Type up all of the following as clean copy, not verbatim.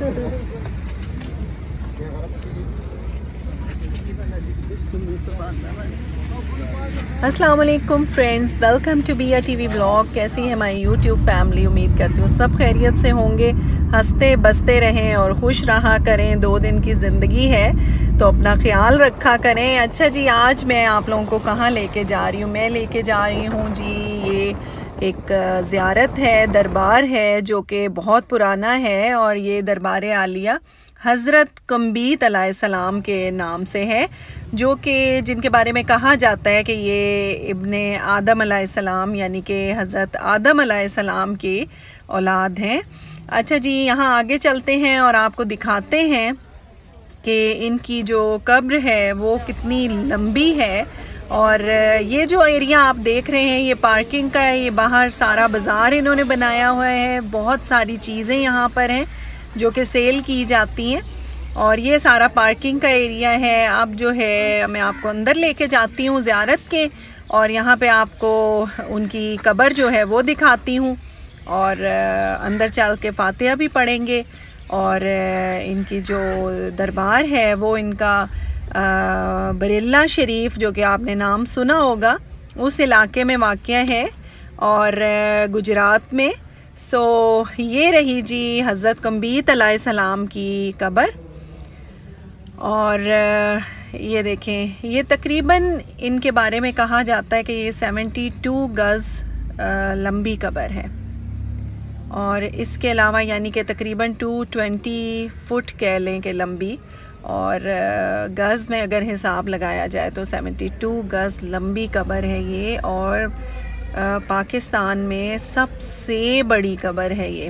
अस्सलाम वालेकुम friends, welcome to Biya TV blog. कैसी है हमारी यूट्यूब फैमिली? उम्मीद करती हूँ सब खैरियत से होंगे, हंसते बसते रहें और खुश रहा करें। 2 दिन की ज़िंदगी है तो अपना ख्याल रखा करें। अच्छा जी, आज मैं आप लोगों को कहाँ लेके जा रही हूँ? मैं लेके जा रही हूँ जी, ये एक ज़ियारत है, दरबार है जो कि बहुत पुराना है और ये दरबार आलिया हज़रत कम्बीत अलैहिस्सलाम के नाम से है, जो कि जिनके बारे में कहा जाता है कि ये इब्ने आदम अलैहिस्सलाम यानी कि हज़रत आदम अलैहिस्सलाम की औलाद हैं। अच्छा जी, यहाँ आगे चलते हैं और आपको दिखाते हैं कि इनकी जो कब्र है वो कितनी लंबी है। और ये जो एरिया आप देख रहे हैं ये पार्किंग का है। ये बाहर सारा बाज़ार इन्होंने बनाया हुआ है, बहुत सारी चीज़ें यहाँ पर हैं जो कि सेल की जाती हैं और ये सारा पार्किंग का एरिया है। अब जो है मैं आपको अंदर लेके जाती हूँ ज़ियारत के, और यहाँ पे आपको उनकी कब्र जो है वो दिखाती हूँ और अंदर चल के फातिहा भी पढ़ेंगे। और इनकी जो दरबार है वो इनका बरेला शरीफ, जो कि आपने नाम सुना होगा, उस इलाके में वाक़या है और गुजरात में। सो ये रही जी हज़रत कम्बीत अलैहिस्सलाम की कब्र। और ये देखें, ये तकरीबन इनके बारे में कहा जाता है कि ये 72 गज़ लंबी कब्र है और इसके अलावा यानी कि तकरीबन 220 फुट कह लें कि लंबी, और गज़ में अगर हिसाब लगाया जाए तो 72 गज़ लंबी कब्र है ये। और पाकिस्तान में सबसे बड़ी कब्र है ये।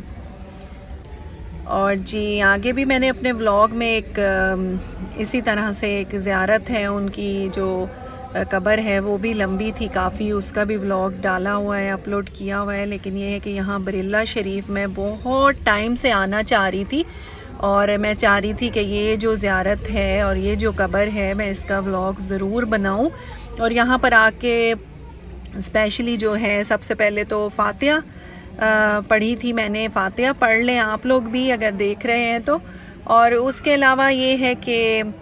और जी आगे भी मैंने अपने व्लॉग में एक इसी तरह से एक ज़ियारत है, उनकी जो कब्र है वो भी लंबी थी काफ़ी, उसका भी व्लॉग डाला हुआ है, अपलोड किया हुआ है। लेकिन ये है कि यहाँ बरेला शरीफ में बहुत टाइम से आना चाह रही थी और मैं चाह रही थी कि ये जो ज़ियारत है और ये जो कब्र है मैं इसका व्लॉग ज़रूर बनाऊँ। और यहाँ पर आके स्पेशली जो है सबसे पहले तो फातिहा पढ़ी थी मैंने। फातिहा पढ़ लें आप लोग भी अगर देख रहे हैं तो। और उसके अलावा ये है कि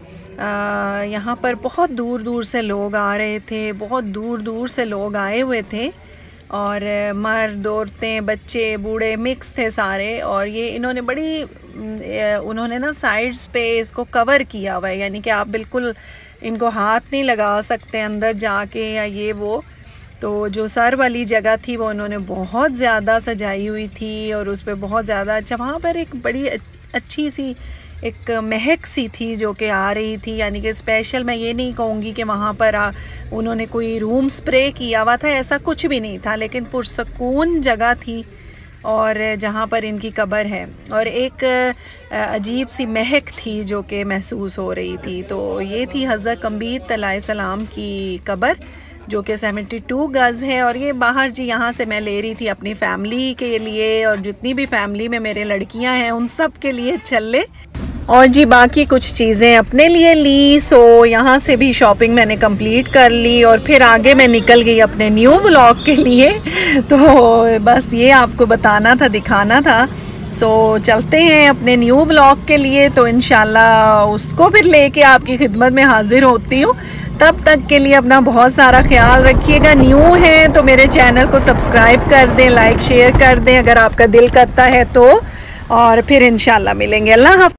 यहाँ पर बहुत दूर दूर से लोग आ रहे थे, बहुत दूर दूर से लोग आए हुए थे और मर्द औरतें बच्चे बूढ़े मिक्स थे सारे। और ये इन्होंने उन्होंने ना साइड्स पे इसको कवर किया हुआ है, यानी कि आप बिल्कुल इनको हाथ नहीं लगा सकते अंदर जाके या ये वो। तो जो सर वाली जगह थी वो उन्होंने बहुत ज़्यादा सजाई हुई थी और उस पर बहुत ज़्यादा अच्छा, वहाँ पर एक बड़ी अच्छी सी एक महक सी थी जो कि आ रही थी। यानी कि स्पेशल मैं ये नहीं कहूँगी कि वहाँ पर उन्होंने कोई रूम स्प्रे किया हुआ था, ऐसा कुछ भी नहीं था, लेकिन पुरसकून जगह थी और जहाँ पर इनकी कब्र है। और एक अजीब सी महक थी जो कि महसूस हो रही थी। तो ये थी हज़रत कम्बीत अलैहिस्सलाम की कब्र जो कि 72 गज़ है। और ये बाहर जी यहाँ से मैं ले रही थी अपनी फैमिली के लिए, और जितनी भी फैमिली में मेरे लड़कियाँ हैं उन सब के लिए छल्ले, और जी बाकी कुछ चीज़ें अपने लिए ली। सो यहाँ से भी शॉपिंग मैंने कंप्लीट कर ली और फिर आगे मैं निकल गई अपने न्यू व्लॉग के लिए। तो बस ये आपको बताना था, दिखाना था। सो चलते हैं अपने न्यू व्लॉग के लिए, तो इंशाल्लाह उसको फिर लेके आपकी खिदमत में हाजिर होती हूँ। तब तक के लिए अपना बहुत सारा ख्याल रखिएगा। न्यू हैं तो मेरे चैनल को सब्सक्राइब कर दें, लाइक शेयर कर दें अगर आपका दिल करता है तो, और फिर इंशाल्लाह मिलेंगे। अल्लाह हाफ़िज़।